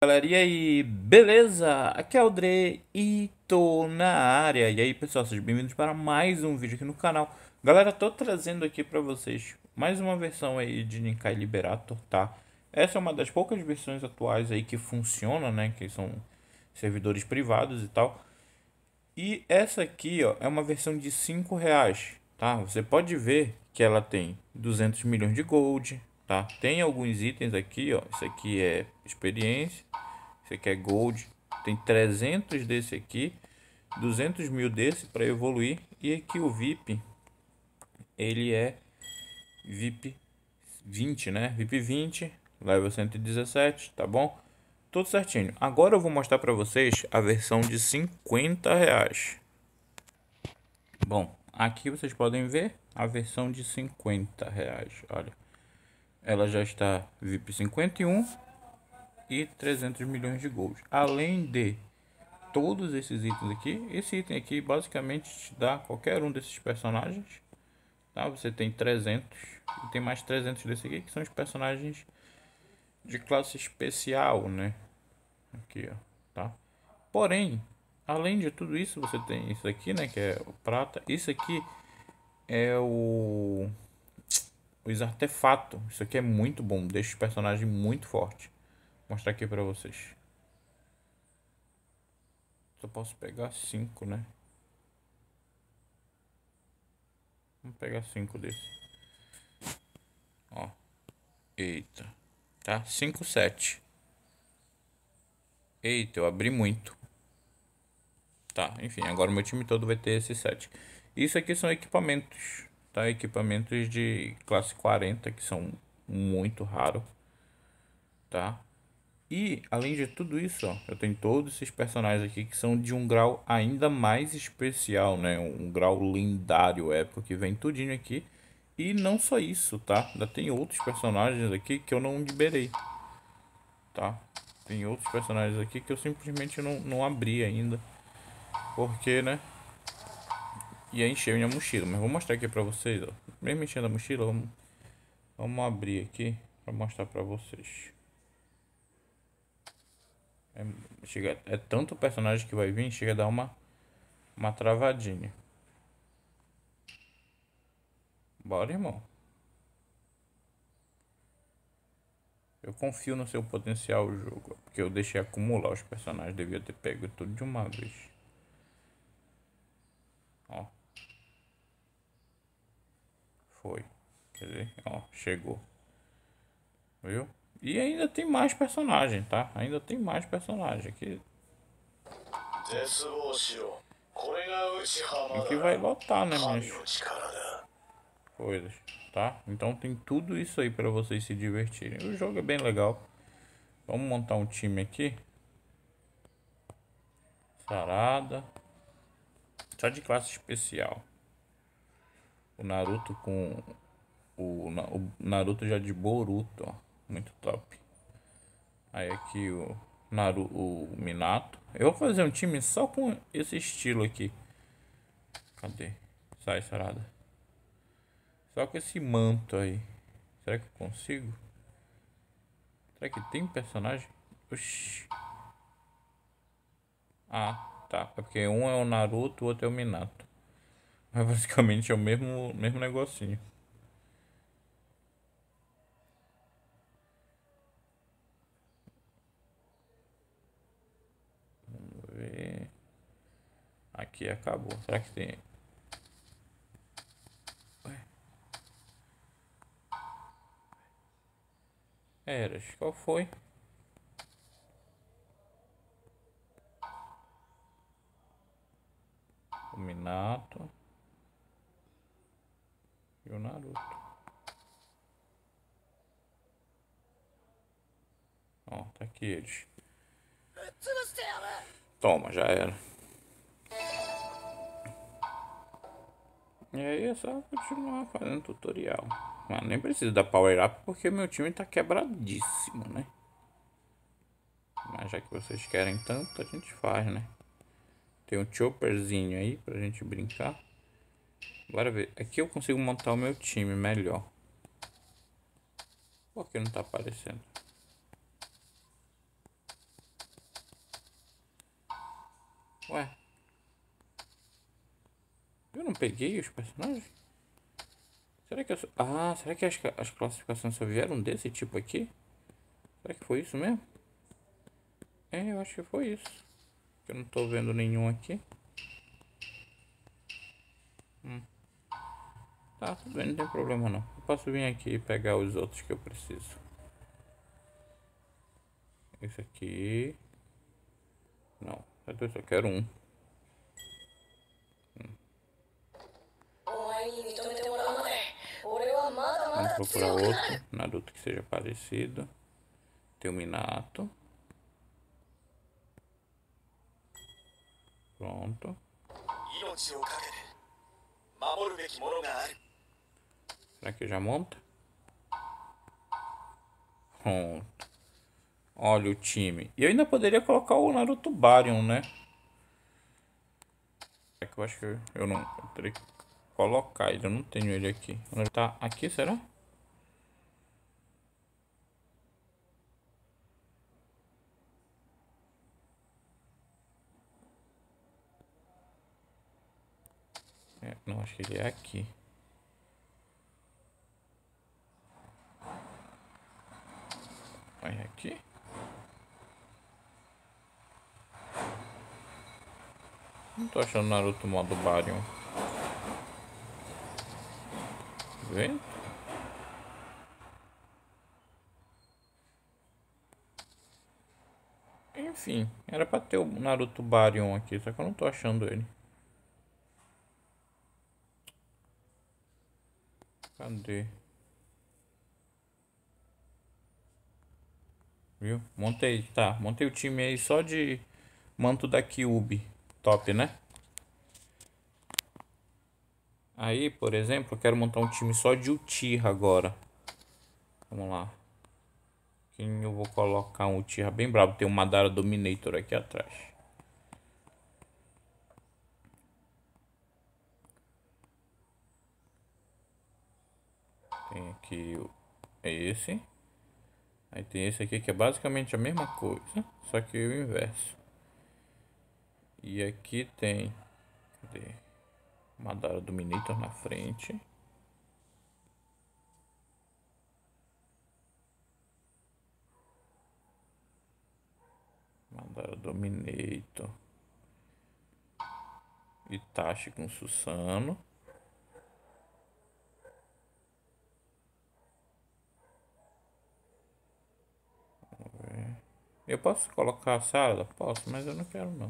Galera, e aí, beleza? Aqui é o Dre e tô na área. E aí, pessoal, sejam bem-vindos para mais um vídeo aqui no canal. Galera, tô trazendo aqui pra vocês mais uma versão aí de Ninkai Liberator, tá? Essa é uma das poucas versões atuais aí que funciona, né? Que são servidores privados e tal. E essa aqui, ó, é uma versão de R$ 5, tá? Você pode ver que ela tem 200 milhões de gold, tá? Tem alguns itens aqui, ó. Isso aqui é experiência, isso aqui é gold. Tem 300 desse aqui, 200 mil desse para evoluir. E aqui o VIP, ele é VIP 20, né? VIP 20, level 117, tá bom? Tudo certinho. Agora eu vou mostrar para vocês a versão de R$ 50. Bom, aqui vocês podem ver a versão de R$ 50. Olha, ela já está VIP 51 e 300 milhões de gold. Além de todos esses itens aqui, esse item aqui basicamente te dá qualquer um desses personagens. Tá? Você tem 300 e tem mais 300 desse aqui que são os personagens de classe especial, né? Aqui, ó, tá? Porém, além de tudo isso, você tem isso aqui, né, que é o prata. Isso aqui é os artefatos. Isso aqui é muito bom, deixa os personagens muito fortes. Vou mostrar aqui pra vocês. Só posso pegar 5, né? Vamos pegar 5 desses. Ó, eita, tá? 5, 7. Eita, eu abri muito. Tá, enfim, agora o meu time todo vai ter esses 7. Isso aqui são equipamentos, tá? Equipamentos de classe 40 que são muito raros, tá? E, além de tudo isso, ó, eu tenho todos esses personagens aqui que são de um grau ainda mais especial, né? Um grau lendário, épico, que vem tudinho aqui. E não só isso, tá? Ainda tem outros personagens aqui que eu não liberei, tá? Tem outros personagens aqui que eu simplesmente não abri ainda. Porque, né? Ia encher minha mochila. Mas vou mostrar aqui pra vocês, ó. Mesmo enchendo a mochila, vamos abrir aqui pra mostrar pra vocês. É tanto personagem que vai vir, chega a dar uma travadinha. Bora, irmão. Eu confio no seu potencial, jogo. Porque eu deixei acumular os personagens. Devia ter pego tudo de uma vez. Ó. Foi. Quer dizer, ó, chegou. Viu? E ainda tem mais personagem, tá? Ainda tem mais personagem aqui. Aqui vai lotar, né, minhas coisas, tá? Então tem tudo isso aí para vocês se divertirem. O jogo é bem legal. Vamos montar um time aqui. Sarada. Só de classe especial. O Naruto com o Naruto já de Boruto, ó. Muito top. Aí aqui o Minato. Eu vou fazer um time só com esse estilo aqui. Cadê? Sai, Sarada. Só com esse manto aí. Será que eu consigo? Será que tem personagem? Oxi. Ah, tá. É porque um é o Naruto, o outro é o Minato. Mas basicamente é o mesmo negocinho. Vamos ver. Aqui acabou. Será que tem? Eras, qual foi? O Minato e o Naruto. Ó, tá aqui eles. Toma, já era. E aí é só continuar fazendo tutorial. Mas nem preciso dar power up porque meu time tá quebradíssimo, né? Mas já que vocês querem tanto, a gente faz, né? Tem um chopperzinho aí pra gente brincar. Bora ver. Aqui eu consigo montar o meu time melhor. Por que não tá aparecendo? Ué. Eu não peguei os personagens? Será que eu... Ah, será que as classificações só vieram desse tipo aqui? Será que foi isso mesmo? É, eu acho que foi isso. Eu não tô vendo nenhum aqui. Tá, tudo bem, não tem problema não. Eu posso vir aqui e pegar os outros que eu preciso. Esse aqui... Não, eu só quero um. Vamos procurar outro Naruto que seja parecido. Tem o Minato. Pronto. Será que já monta? Pronto. Olha o time. E eu ainda poderia colocar o Naruto Baryon, né? É que eu acho que eu não... Eu teria que colocar ele. Eu não tenho ele aqui. Ele tá aqui, será? É, não, acho que ele é aqui. Olha aqui. Não tô achando Naruto modo Baryon. Vendo? Enfim, era pra ter o Naruto Baryon aqui, só que eu não tô achando ele. Cadê? Viu? Montei, tá. Montei o time aí só de manto da Kyuubi. Top, né? Aí, por exemplo, eu quero montar um time só de Uchiha agora. Vamos lá. Quem eu vou colocar um Uchiha bem brabo? Tem um Madara Dominator aqui atrás. Tem aqui esse. Aí tem esse aqui que é basicamente a mesma coisa, só que o inverso. E aqui tem... Cadê? Madara Dominator na frente. Madara Dominator. Itachi com Susanoo. Eu posso colocar a Sarada? Posso, mas eu não quero não.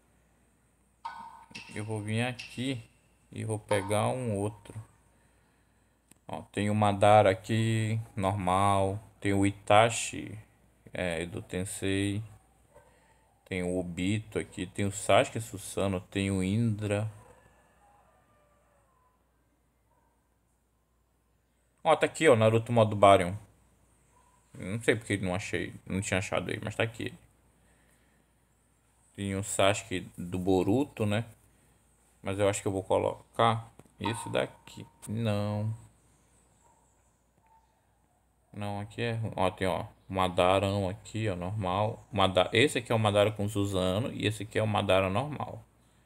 Eu vou vir aqui e vou pegar um outro. Ó, tem o Madara aqui, normal. Tem o Itachi, do Tensei. Tem o Obito aqui. Tem o Sasuke Susanoo. Tem o Indra. Ó, tá aqui, ó, Naruto modo Baryon. Não sei porque não achei, não tinha achado ele, mas tá aqui. Tem o Sasuke do Boruto, né? Mas eu acho que eu vou colocar esse daqui. Não. Não, aqui é... Ó, tem, ó, Madarão aqui, ó, normal. Esse aqui é o Madara com Susanoo e esse aqui é o Madara normal.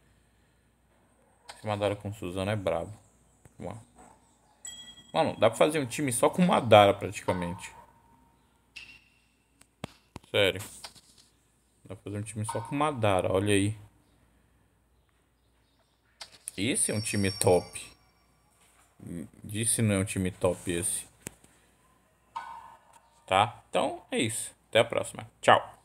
Esse Madara com Susanoo é brabo. Mano, dá pra fazer um time só com Madara praticamente. Sério. Dá pra fazer um time só com Madara, olha aí. Esse é um time top. Disse não é um time top esse. Tá? Então é isso. Até a próxima. Tchau.